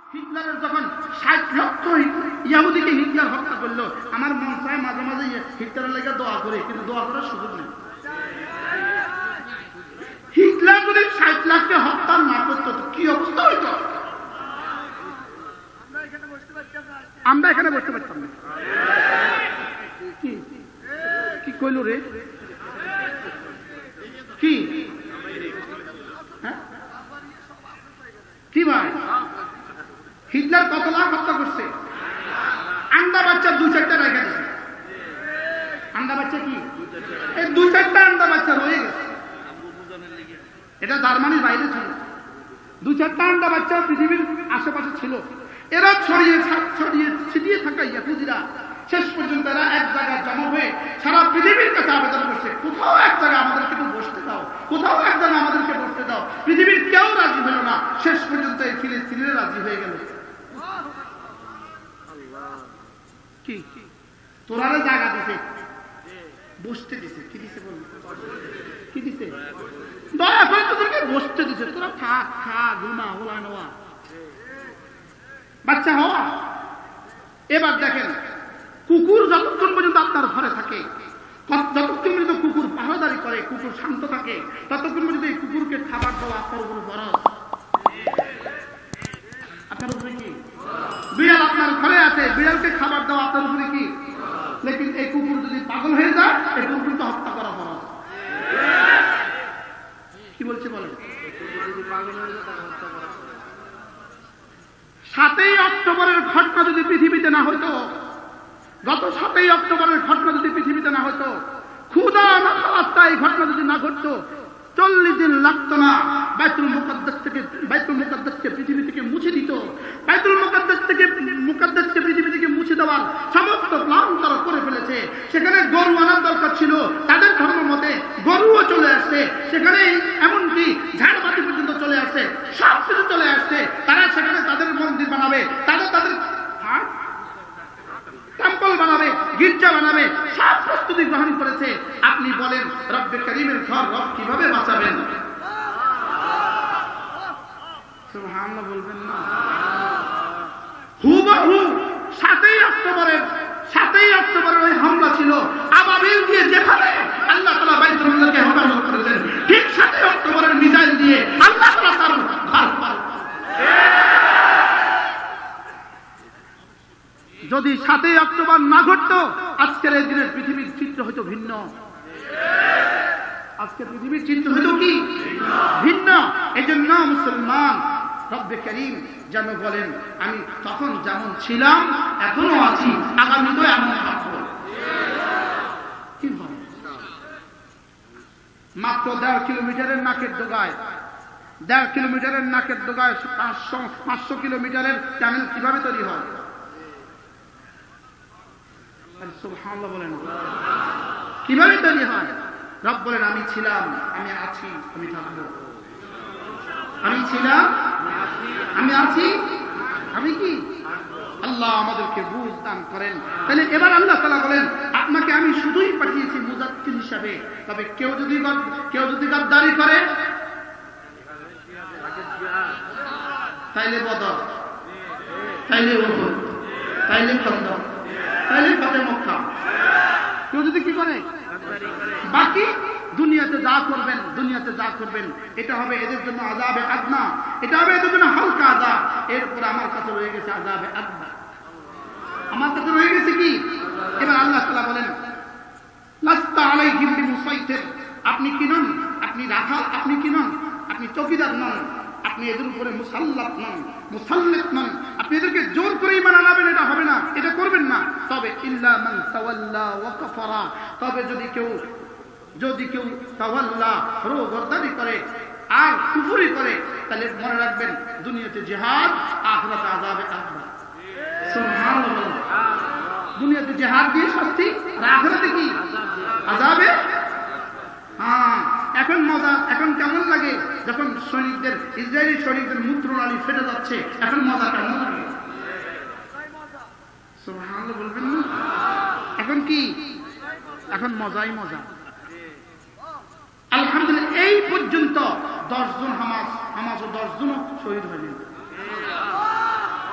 হিটলারের যখন 60 লক্ষ ইহুদিকে হিটলার হত্যা করলো, আমার মন চায় মাঝে মাঝে হিটলারের লাগা দোয়া করে, কিন্তু দোয়া করার সুযোগ নেই। হিটলার যদি 60 লাখকে হত্যা না করতো কি অবস্থা হইতো? আমরা এখানে বসতে পারতাম না। কি কইল রে? কি কি ভাই, হিটলার কত লাখ হত্যা করছে? আন্ডা বাচ্চা 2-4টা রেখে দিছে। আন্ডা বাচ্চা কি এই 2-4টা আন্ডা বাচ্চা রয়ে গেছে। এটা জার্মানির বাইরে ছিল। 2-4টা আন্ডা বাচ্চা পৃথিবীর আশেপাশে ছিল। এরা ছড়িয়ে ছিটিয়ে থাকা ইহুদিরা শেষ পর্যন্ত এরা এক জায়গায় জমা হয়ে সারা পৃথিবীর কাছে আবেদন করছে, কোথাও এক জায়গায় আমাদেরকে একটু বসতে দাও, কোথাও এক জায়গায় আমাদেরকে বসতে দাও। পৃথিবীর কেউ রাজি হলো না। শেষ পর্যন্ত এই ফিলিস্তিনিরা রাজি হয়ে গেল। কি তোরারে জায়গা দিছে, বসতে দিছে। কি দিছে বল? কি দিছে? দয়া করে তোদেরকে বসতে দিছে। তোরা থাক, খা, ঘুমা, হোলা নেওয়া, বাচ্চা হওয়া। এবার দেখেন, কুকুর যতক্ষণ পর্যন্ত আপনার ঘরে থাকে, যতক্ষণ পর্যন্ত কুকুর পাহারাদারি করে, কুকুর শান্ত থাকে, ততক্ষণ পর্যন্ত এই কুকুরকে খাবার দেওয়া আপনার উপর ফরজ। আপনার উপরে কি? বিড়াল আপনার ঘরে আছে, বিড়ালকে খাবার দেওয়া আপনার উপরে কি? লেকিন এই কুকুর যদি পাগল হয়ে যায়, এই কুকুরকে হত্যা করা ফরজ। কি বলছে বলেন? 7ই অক্টোবরের ঘটনা যদি পৃথিবীতে না হইতো, গত 7ই অক্টোবরের ঘটনা যদি পৃথিবীতে না হইতো, খুদা না খালাস্তা এই ঘটনা যদি না ঘটতো, 40 দিন লাগতো না বাইতুল মুকাদ্দাসকে পৃথিবী থেকে মুছে দিত। বাইতুল মুকাদ্দাসকে পৃথিবী থেকে মুছে দেওয়ার সমস্ত প্ল্যান তারা করে ফেলেছে। সেখানে গরু আনার দরকার ছিল, তাদের ধর্ম মতে গরুও চলে আসছে। সেখানে এমনকি ঝাড়বাতি পর্যন্ত চলে আসছে, সব কিছু চলে আসছে। তারা সেখানে তাদের মন্দির বানাবে, তাদের টেম্পল বানাবে, গির্জা বানাবে, সব প্রস্তুতি গ্রহণ করেছে। আপনি বলেন রব্বে করিমের ঘর রব কিভাবে বাঁচাবেন? সুবহানাল্লাহ বলবেন না? হুবহু 7ই অক্টোবরের ওই হামলা ছিল। আবাবিল দিয়ে যেভাবে আল্লাহ তাআলা বাইতুল মুকাদ্দাসকে হেফাজত করেছেন, ঠিক 7ই অক্টোবরের মিসাইল দিয়ে আল্লাহ তাআলা তার ঘর। যদি 7ই অক্টোবর না ঘটতো, আজকের এই দিনের পৃথিবীর চিত্র হইতো ভিন্ন। আজকের পৃথিবীর চিত্র হইতো কি? ভিন্ন। এই জন্য মুসলমান রব্বে করিম যেন বলেন, আমি তখন যেমন ছিলাম এখনো আছি, আগামীতেও এমন থাকবো। কি বলেন? মাত্র 1.5 কিলোমিটারের নাকের ডোগায়, 1.5 কিলোমিটারের নাকের ডোগায় 500 কিলোমিটারের চ্যানেল কিভাবে তৈরি হয়? সুবহানাল্লাহ বলেন। কিভাবে তৈরি হয়? রব বলেন, আমি ছিলাম, আমি আছি, আমি থাকবো। আমি ছিলাম, আমি আছি, আমি কি? আল্লাহ আমাদেরকে বুঝ দান করেন। তাহলে এবার আল্লাহ তাআলা বলেন, আপনাকে আমি শুধুই পাঠিয়েছি মুজাক্কির হিসাবে। তবে কেউ যদি গাদ্দারি করে, তাইলে বদর, তাইলে উহুদ, তাইলে খন্দক, তাইলে ফাতে মক্কা। কেউ যদি কি করে, বাকি দুনিয়াতে যা করবেন এটা হবে এদের জন্য আযাবে আদনা, এটা হবে এদের জন্য হালকা আযাব। এরপর আমার কাছে রয়ে গেছে আযাবে আকবার, আমার কাছে রয়ে গেছে কি? এবার আল্লাহ তাআলা বলেন, লাস্তা আলাইহিম বিমুসাইতির, আপনি কি নন? আপনি রাখাল, আপনি কি নন? আপনি চৌকিদার নন, আপনি এদের উপরে মুসাল্লাত নন, আপনি এদেরকে জোর করে ঈমান আনাবেন, এটা হবে না, এটা করবেন না। তবে ইল্লা মান তাওয়াল্লা ওয়া কাফারা, তবে যদি কেউ তাওয়াল্লা, রোগর্দারি করে আর কুফরি করে, তাহলে মনে রাখবেন দুনিয়াতে জিহাদ, আখিরাতে আযাবে আকবার। সুবহানাল্লাহ। দুনিয়াতে জিহাদ দিয়ে শাস্তি, আর আখিরাতে কি? আযাবে। এখন মজা, এখন কেমন লাগে যখন ইসরায়েলি সৈনিকদের মূত্রনালী ফেটে যাচ্ছে, এখন মজা কেমন লাগে? সুবহানাল্লাহ বলবেন না? এখন কি? এখন মজাই মজা। আলহামদুলিল্লাহ, এই পর্যন্ত 10 জন হামাস ও 10 জন শহীদ হলেন।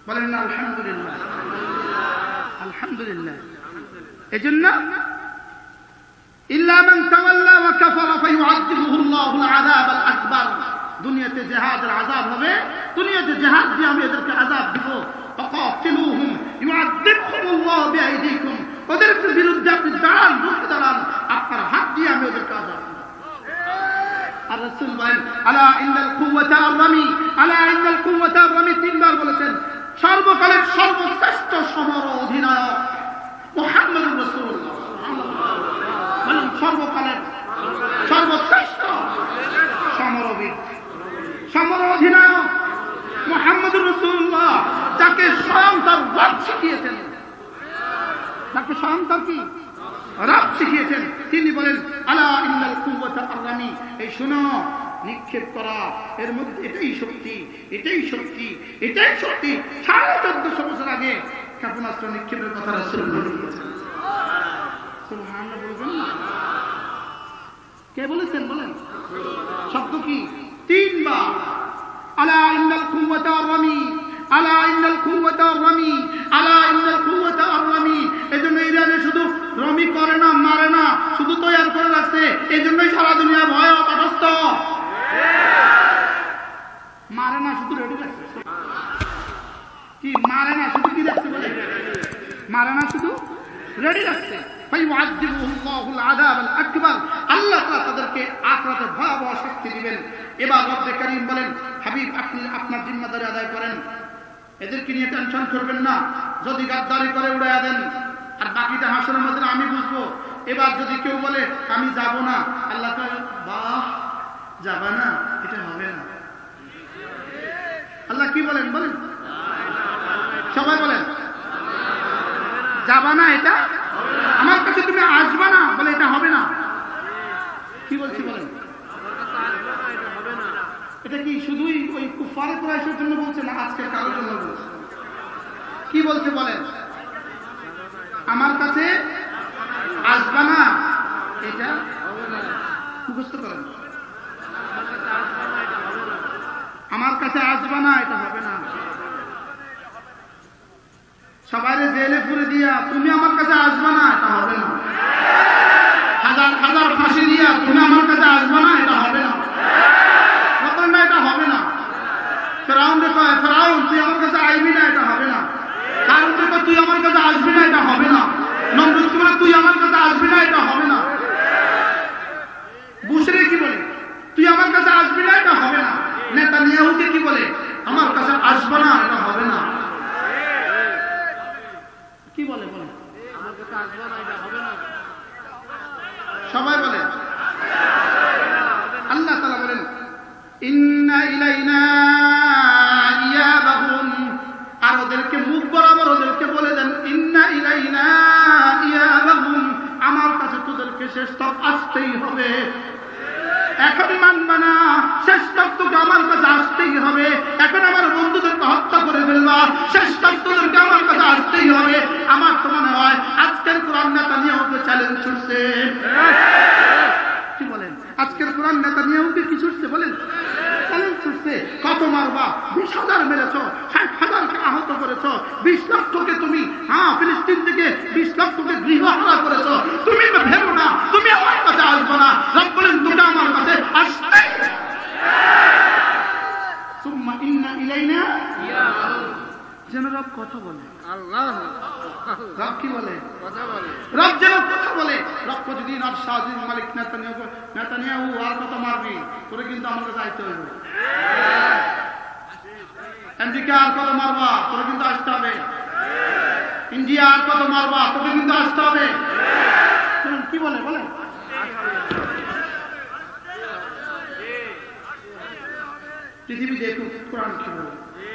বলেন না আলহামদুলিল্লাহ, আলহামদুলিল্লাহ। এজন্য ইল্লা মান তাওয়াল্লা ওয়া কাফারা ফায়ুআযিবুহু আল্লাহুল আযাবাল আকবার। দুনিয়াতে জিহাদের আযাব হবে, দুনিয়াতে জিহাদ দিয়ে আমি এদেরকে আযাব দেব। ফাকাতিলুহুম ইউআযিবহুমুল্লাহু বিআইদিকুম। ওদের বিরুদ্ধে আপনি দাঁড়ান, রুখে দাঁড়ান, আপনার হাত দিয়ে আমি ওদেরকে আযাব দেব। আর রাসূল বলেন আলা ইন্নাল কুওয়াতা আর-রামি, আলা ইন্নাল কুওয়াতা আর-রামি, তিনবার বলেছেন। সর্বকালের সর্বশ্রেষ্ঠ সমর অধিনায়ক মুহাম্মদুর রাসূলুল্লাহ। বলেন সর্বকালের সর্বশ্রেষ্ঠ সমরবীর, সমর অধিনায়ক মুহাম্মদুর রাসূলুল্লাহ, যাকে স্বয়ং তার রব শিখিয়েছেন, যাকে স্বয়ং তার কি রব শিখিয়েছেন। তিনি বলেন আলা ইন্নাল কুওয়াতা আর-রামি, এই শুনো, নিক্ষেপ করা, এর মধ্যে এটাই শক্তি, এটাই শক্তি, এটাই শক্তি। 1450 বছর আগে ক্ষেপণাস্ত্র নিক্ষেপের কথা রাসূল বলেছেন। সুবহানাল্লাহ বলবেন না? কে বলেছেন বলেন? শব্দ কি? 3 বার। আলা ইন্নাল কুওয়াতা আর-রামি, আলা ইন্নাল কুওয়াতা আর-রামি, আলা ইন্নাল কুওয়াতা আর-রামি। এজন্য ইরানে শুধু রমি করে না, মারে না, শুধু তৈরি করে রাখছে। এজন্যই সারা দুনিয়া ভয় অপদস্থ। মারে না, শুধু রেডি রাখছে। কি মারে না, শুধু কি রাখছে বলে? মারে না, শুধু রেডি রাখছে। ফায়ুআযিবুহুল্লাহুল আযাবাল আকবার। আল্লাহ তাআলা তাদেরকে আখিরাতে ভয়াবহ শাস্তি দিবেন। এবার রব্বে কারীম বলেন, হাবিব আপনি আপনার জিম্মাদারি আদায় করেন, এদেরকে নিয়ে টেনশন করবেন না। যদি গাদ্দারি করে উড়াইয়া দেন, আর বাকিটা হাসরের মধ্যে আমি বুঝবো। এবার যদি কেউ বলে আমি যাব না, আল্লাহ তাআলা বাহ যাবা না, এটা হবে না। আল্লাহ কি বলেন বলেন? সবাই বলেন যাবা না, এটা আমার কাছে তুমি আসবা না, বলে এটা হবে না। কি বলছি বলেন? এটা কি শুধুই ওই কুফারে কুরাইশের জন্য বলছে না আজকের কারোর জন্য বলছে? কি বলছে বলেন? আমার কাছে আসবা না, এটা মুখস্থ করেন। আমার কাছে আসবা না, এটা হবে না। সবাই জেলে পুরে দিয়া তুমি আমার কাছে আসবা না, এটা হবে না। হাজার হাজার ফাঁসি দিয়া তুমি আমার কাছে আসবা না, এটা হবে না। না, এটা হবে না। ফেরাউন কয় ফেরাউন তুই আমার কাছে আসবি না, এটা হবে না। কারণ তুই আমার কাছে আসবি না, এটা হবে না। নমরুদ কি বলে তুই আমার কাছে আসবি না, এটা হবে না। বুশরে কি বলে তুই আমার কাছে আসবি না, এটা হবে না। নেতানিয়াহুকে কি বলে আমার কাছে আসবে না, এটা হবে না। কি বলে বলে আমার কাছে আসবে না, এটা হবে না। সবাই বলে। আল্লাহ তাআলা বলেন ইন্না ইলাইনা ইয়াবাহুম, আর ওদেরকে মুখ বরাবর ওদেরকে বলে দেন ইন্না ইলাইনা ইয়াবাহুম, আমার কাছে তোদেরকে শেষ তক আসতেই হবে। এখন মানবা না, শেষ তক তোকে আমার কাছে আসতেই হবে। এখন আমার বন্ধুদেরকে হত্যা করে ফেলবা, শেষ তক তোদেরকে আমার কাছে আসতেই হবে। আমার তো মনে হয় আজকের কোরআন নেতানিয়াহুকে চ্যালেঞ্জ ছুটছে। কি বলেন? আজকের কোরআন নেতানিয়াহুকে কি ছুটছে বলেন? চ্যালেঞ্জ ছুটছে। কত মারবা? 20,000 মেরেছ, 60,000কে আহত করেছ, 20 লক্ষকে তুমি ফিলিস্তিন থেকে 20 লক্ষকে গৃহহারা করেছ। তুমি ভেবো না তুমি আমার কাছে আসবো না। রব বলেন তোকে আমার কাছে আসতেই। সুম্মা ইন্না ইলাইনা ইয়াবাহুম। যেন রব কথা বলে। আল্লাহ রব কি বলে? কথা বলে। রব যেন কথা বলে। রব প্রতিদিন আর সাজিদ মালিক নেতানিয়াহু আর কত মারবি, তোরে কিন্তু আমার কাছে আসতে হবে। আমেরিকা আর কত মারবা, তোরে কিন্তু আসতে হবে। ইন্ডিয়া আর কত মারবা, তোকে কিন্তু আসতে হবে। কি বলে বলে? পৃথিবী দেখুক কোরআন কি বলে।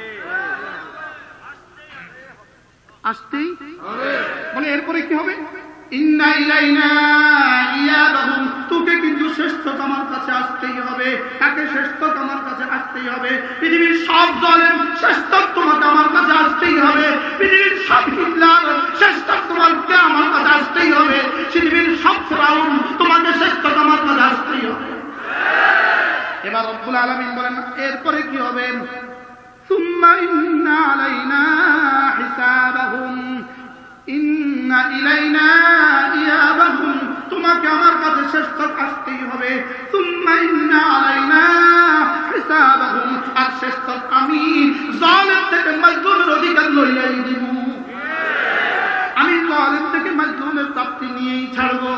আসতেই বলে। এরপরে কি হবে? ইন্না ইলাইনা ইয়াবাহুম, তোকে কিন্তু শ্রেষ্ঠতা আমার কাছে আসতেই হবে। তাকে শ্রেষ্ঠতা আমার কাছে আসতেই হবে। পৃথিবীর সব জালেম শ্রেষ্ঠ তোমাকে আমার কাছে আসতেই হবে। পৃথিবীর সব হিটলার শ্রেষ্ঠ তোমাকে আমার কাছে আসতেই হবে। পৃথিবীর সব ফেরাউন তোমাকে শ্রেষ্ঠতা আমার কাছে আসতেই হবে। এবার রব্বুল আলামিন বলেন এরপরে কি হবে? সুম্মা সুম্মা ইন্না আলাইনা হিসাবাহুম ইন্না ইলাইনা ইয়াবাহুম তোমাকে আমার কাছে শেষ তক আসতেই হবে সুম্মা ইন্না আলাইনা হিসাবাহুম আর শেষ তক আমি জালিম থেকে মাজলুমের অধিকার লইয়াই দিব আমি জালিম থেকে মাজলুমের প্রাপ্তি নিয়েই ছাড়বো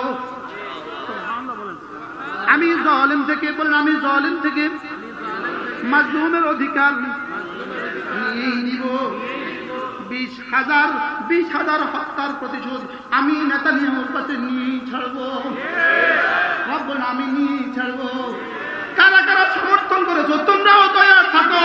আমি জালিম থেকে বলেন আমি জালিম থেকে মাজলুমের অধিকার নিয়েই দিব 20,000 হত্যার প্রতিশোধ আমি নেতানিয়াহুর কাছে নিয়েই ছাড়বো বলেন আমি নিয়েই ছাড়বো কারা কারা সমর্থন করেছো তোমরাও তৈরি থাকো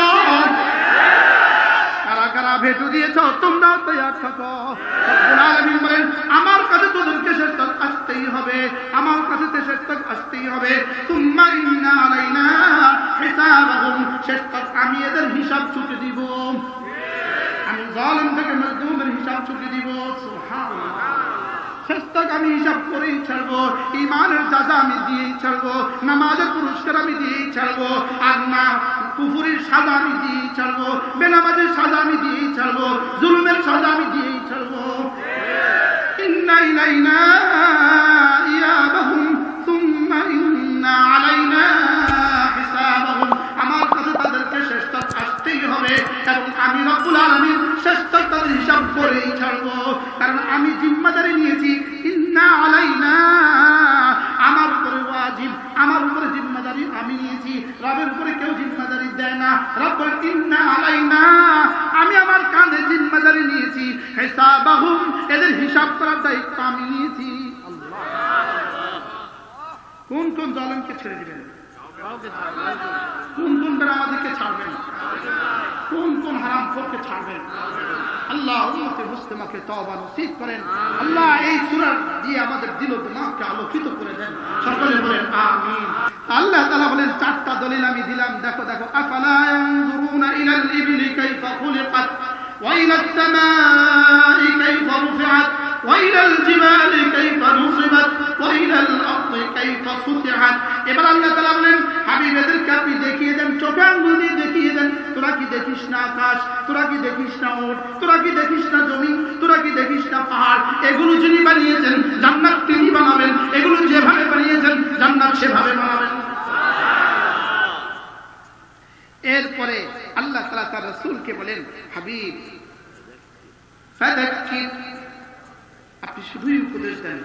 কারা কারা ভেটো দিয়েছ তোমরাও তৈরি থাকো রব্বুল আলামিন বলেন আমার কাছে তোদেরকে শেষ তক আসতেই হবে আমার কাছে শেষ তক আসতেই হবে সুম্মা ইন্না আলাইনা হিসাবাহুম শেষ তক আমি এদের হিসাব চুকে দিব আমি জালিম থেকে মাজলুমের হিসাব চুকে দিব সুবহানাল্লাহ শেষ তক আমি হিসাব করেই ছাড়বো ঈমানের সাজা আমি দিয়েই ছাড়বো নামাজের পুরস্কার আমি দিয়েই ছাড়বো আর না কুফরির সাজা আমি দিয়েই ছাড়বো বেনামাজের সাজা আমি দিয়েই ছাড়বো জুলুমের সাজা আমি দিয়েই ছাড়বো ইন্না ইলাইনা ইয়াবাহুম সুম্মা ইন্না আলাইনা হিসাবাহুম আমার কাছে তাদেরকে শেষ তক আসতেই হবে এবং আমি রব্বুল আলামিন শেষ তক তাদের হিসাব করেই ছাড়বো কারণ আমি জিম্মাদারি নিয়েছি ইন্না আলাইনা আমার উপরে ওয়াজিব আমার উপরে জিম্মাদারি আমি নিয়েছি রবের উপরে কেউ জিম্মাদারি দেয় না রব বলেন ইন্না আলাইনা আমি আমার কাঁধে জিম্মাদারি নিয়েছি হিসাবাহুম এদের হিসাব করার দায়িত্ব আমি নিয়েছি কোন কোন জালেমকে ছেড়ে দিবেন কোন কোন বেনামাজিকে ছাড়বেন কোন কোন হারামখোরকে ছাড়বেন আল্লাহ উম্মতে মুসলিমাকে তওবা নসিব করেন আল্লাহ এই সূরা দিয়ে আমাদের দিল ও দিমাগকে আলোকিত করে দেন সকলে বলেন আমিন আল্লাহ তাআলা বলেন চারটা দলিল আমি দিলাম দেখো দেখো আফালা ইয়ানজুরুনা ইলাল ইবলি কাইফা খুলিকাত ওয়া ইলাস সামাই কাইফা রুফিআত ওয়া ইলাল জিবালি কাইফা নুসিবাত ওয়া ইলাল আরদি কাইফা সুতিহাত এবার আল্লাহ তাআলা বলেন হাবিব এদেরকে আপনি দেখিয়ে দেন চোখে আঙ্গুল দিয়ে দেখিয়ে দেন তোরা কি দেখিস না আকাশ তোরা কি দেখিস না ওট তোরা কি দেখিস না জমি তোরা কি দেখিস না পাহাড় এগুলো যিনি বানিয়েছেন জান্নাত তিনি বানাবেন এগুলো যেভাবে বানিয়েছেন জান্নাত সেভাবে বানাবেন এরপরে আল্লাহ তাআলা তার রাসূলকে বলেন হাবিব ফাযাক্কির আপনি শুধুই উপদেশ দেন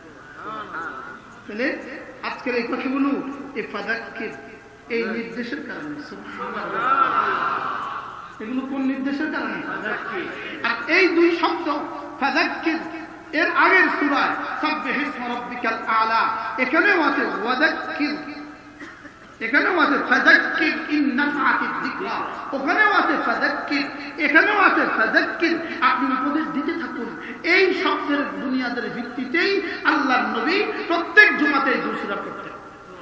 তাহলে আজকের এই কথাগুলো এই ফাযাক্কির এই নির্দেশের কারণে সুবহানাল্লাহ এগুলো কোন নির্দেশের কারণে আর এই দুই শব্দ ফাযাক্কির এর আগের সূরা সাব্বিহ ইসমা রাব্বিকাল আলা এখানেও আছে ওয়াযাক্কির এখানেও আছে ফাযাক্কির ইন নাফআতিদ যিকরা ওখানেও আছে ফাযাক্কির এখানেও আছে ফাযাক্কির আপনি উপদেশ দিতে থাকুন এই শব্দের বুনিয়াদের ভিত্তিতেই আল্লাহর নবী প্রত্যেক জুমাতে এই দুই সূরা পড়তেন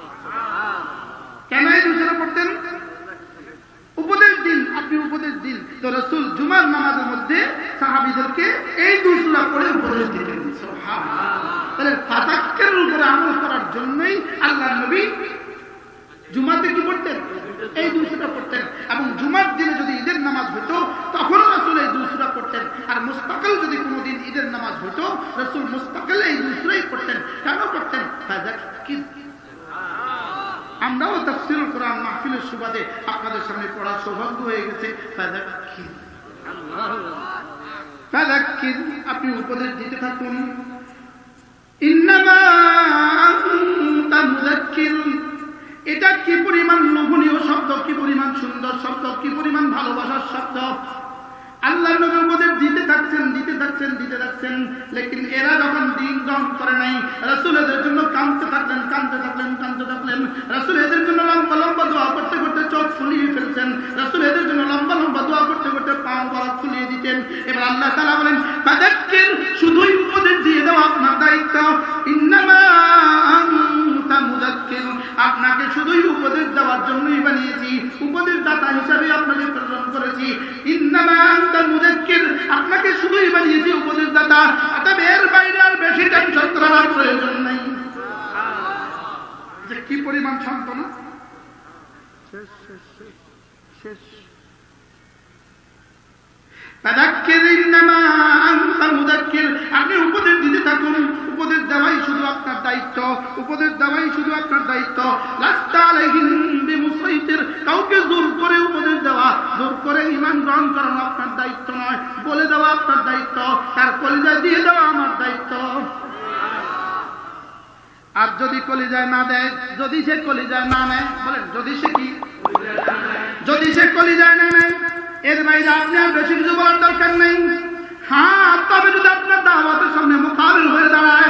কেন এই দুই সূরা পড়তেন উপদেশ দিন আপনি উপদেশ দিন তো রাসূল জুমার নামাজের মধ্যে সাহাবীদেরকে এই দুই সূরা পড়ে উপদেশ দিতেন সুবহানাল্লাহ তাহলে ফাযাক্কিরের উপরে আমল করার জন্যই আল্লাহর নবী জুমাতে কি পড়তেন এই দুই সূরা পড়তেন এবং জুমার দিনে যদি ঈদের নামাজ হতো তখনও রাসূল এই দুই সূরা পড়তেন আর মুস্তাকিল যদি কোনোদিন ঈদের নামাজ হতো রাসূল মুস্তাকিল এই দুই সূরাই পড়তেন কেন পড়তেন ফাযাক্কির আমরাও তাফসীরুল কোরআন মাহফিলের সুবাদে আপনাদের সামনে পড়ার সৌভাগ্য হয়ে গেছে ফাযাক্কির ফাযাক্কির আপনি উপদেশ দিতে থাকুন ইন্নামা আনতা মুযাক্কির এটা কি পরিমাণ লোভনীয় শব্দ কি পরিমাণ সুন্দর শব্দ কি পরিমাণ ভালোবাসার শব্দ আল্লাহর নবী উপদেশ দিতে থাকছেন লেকিন এরা যখন দিন গ্রহণ করে নাই রাসূল এদের জন্য কাঁদতে থাকলেন রাসূল এদের জন্য লম্বা লম্বা দোয়া করতে করতে চোখ ফুলিয়ে ফেলছেন রাসূল এদের জন্য লম্বা লম্বা দোয়া করতে করতে পা বরাত ফুলিয়ে দিতেন এবার আল্লাহ তাআলা বলেন ফাযাক্কির শুধুই উপদেশ দিয়ে দেওয়া আপনার দায়িত্ব ইন্নামা আনতা মুযাক্কির আপনাকে শুধুই উপদেশ দেওয়ার জন্যই বানিয়েছি উপদেশ দাতা হিসেবে আপনাকে প্রেরণ করেছি ইন্নামা আনতা মুযাক্কির আপনাকে শুধুই বানিয়েছি উপদেশ দাতা অতএব এর বাইরে আর বেশি টেনশন করার প্রয়োজন নেই যে কি পরিমাণ সান্ত্বনা শেষ ফাযাক্কির ইন্নামা আনতা মুযাক্কির, আপনি উপদেশ দিতে থাকুন, উপদেশ দেওয়াই শুধু আপনার দায়িত্ব, উপদেশ দেওয়াই শুধু আপনার দায়িত্ব। লাস্তা আলাইহিম বিমুসাইতির, কাউকে জোর করে উপদেশ দেওয়া, জোর করে ঈমান গ্রহণ করানো আপনার দায়িত্ব নয়, বলে দেওয়া আপনার দায়িত্ব, তার কলিজা দিয়ে দেওয়া আমার দায়িত্ব। আর যদি কলিজায় না দেয়, যদি সে কলিজায় না নেয়, বলেন যদি সে কি, যদি সে কলিজায় না নেয়, এর বাইরে আপনি আর বেশি কিছু বলার দরকার নেই। হ্যাঁ, তবে যদি আপনার দাওয়াতের সামনে মুখাবিল হয়ে দাঁড়ায়,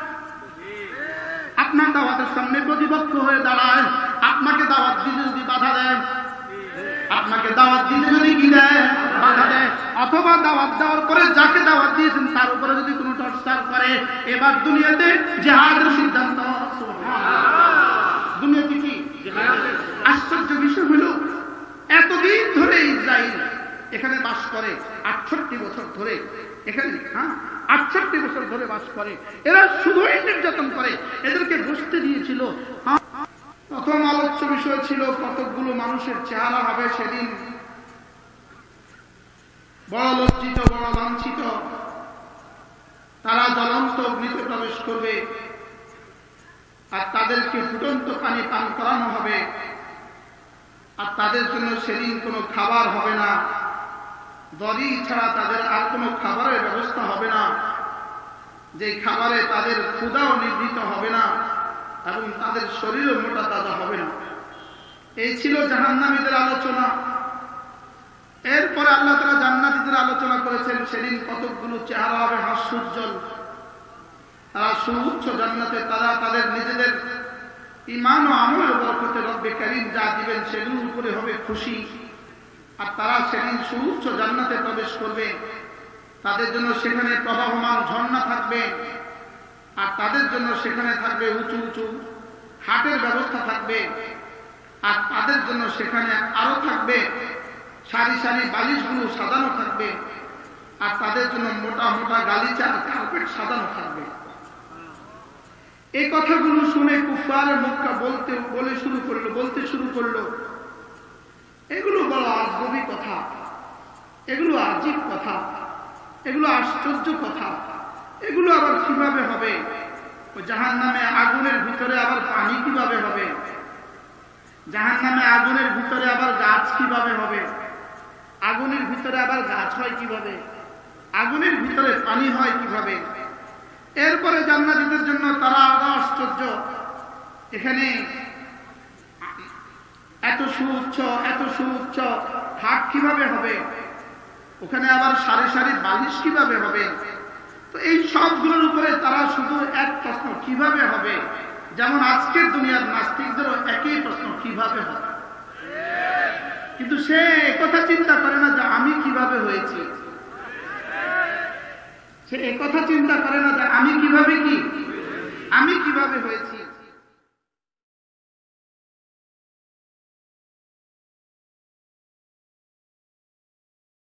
আপনার দাওয়াতের সামনে প্রতিপক্ষ হয়ে দাঁড়ায়, আপনাকে দাওয়াত দিতে যদি বাধা দেয়, আপনাকে দাওয়াত দিতে যদি কি দেয়, বাধা দেয়, অথবা দাওয়াত দেওয়ার পরে যাকে দাওয়াত দিয়েছেন তার উপরে যদি কোনো টর্চার করে, এবার দুনিয়াতে জিহাদের সিদ্ধান্ত। দুনিয়াতে কি আশ্চর্য বিষয় হলো, এতদিন ধরে ইসরায়েল এখানে বাস করে, 68 বছর ধরে এখানে, 68 বছর ধরে বাস করে, এরা শুধুই নির্যাতন করে, এদেরকে বসতে দিয়েছিল। প্রথম আলোচ্য বিষয় ছিল কতকগুলো মানুষের চেহারা হবে সেদিন বড় লজ্জিত, বড় লাঞ্ছিত, তারা জ্বলন্ত অগ্নিতে প্রবেশ করবে আর তাদেরকে ফুটন্ত পানি পান করানো হবে, আর তাদের জন্য সেদিন কোনো খাবার হবে না, দড়ি ছাড়া তাদের আর কোনো খাবারের ব্যবস্থা হবে না, যে খাবারে তাদের ক্ষুধাও নিবৃত হবে না এবং তাদের শরীরও মোটা তাজা হবে না। এই ছিল জাহান্নামীদের আলোচনা। এরপরে আল্লাহ তাআলা জান্নাতীদের আলোচনা করেছেন, সেদিন কতকগুলো চেহারা হবে হাস্যোজ্জ্বল, তারা সুউচ্চ জান্নাতে, তারা তাদের নিজেদের ঈমান ও আমলের বরকতে রব্বে কারীম যা দিবেন সেগুলোর উপরে হবে খুশি, আর তারা সেদিন সুউচ্চ জান্নাতে প্রবেশ করবে। তাদের জন্য সেখানে প্রবাহমান ঝর্ণা থাকবে, আর তাদের জন্য সেখানে থাকবে উঁচু উঁচু হাটের ব্যবস্থা থাকবে, আর তাদের জন্য সেখানে আরো থাকবে সারি সারি বালিশগুলো সাজানো থাকবে, আর তাদের জন্য মোটা মোটা গালিচা কার্পেট সাজানো থাকবে। এই কথাগুলো শুনে কুফারে মক্কা বলতে শুরু করলো, এগুলো বড় আজগবি কথা, এগুলো আজীব কথা, এগুলো আশ্চর্য কথা, এগুলো আবার কিভাবে হবে? জাহান্নামে আগুনের ভিতরে আবার পানি কিভাবে হবে? জাহান্নামে আগুনের ভিতরে আবার গাছ কিভাবে হবে? আগুনের ভিতরে আবার গাছ হয় কিভাবে? আগুনের ভিতরে পানি হয় কিভাবে? এরপরে জান্নাতীদের জন্য তারা আরো আশ্চর্য, এখানে এত সুউচ্চ খাট কিভাবে হবে? ওখানে আবার সারি সারি বালিশ কিভাবে হবে? তো এই সবগুলোর উপরে তারা শুধু এক প্রশ্ন, কিভাবে হবে? যেমন আজকের দুনিয়ার নাস্তিকদেরও একই প্রশ্ন, কিভাবে হবে? কিন্তু সে একথা চিন্তা করে না যে আমি কিভাবে হয়েছি, সে একথা চিন্তা করে না যে আমি কিভাবে হয়েছি।